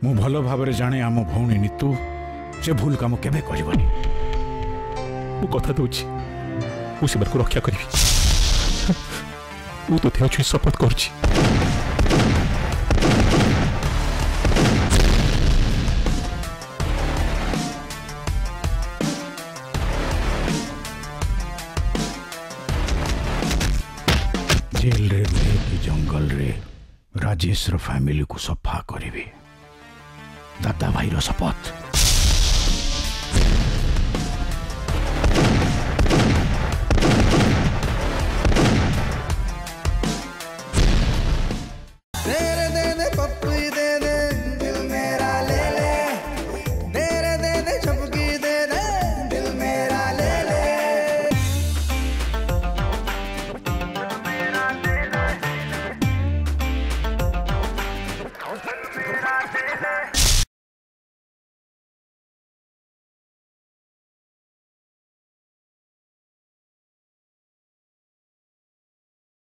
मु भल भाव जाने आम भौणी नीतू से भूल काम केबे करबनी। मु कथा दूची मु से को रक्षा करी। मु तो थे अच्छी शपथ करची। जेल रे रुहे कि जंगल रे राजेश रो फैमिली को सफा करी दादा भाई रो शपथ।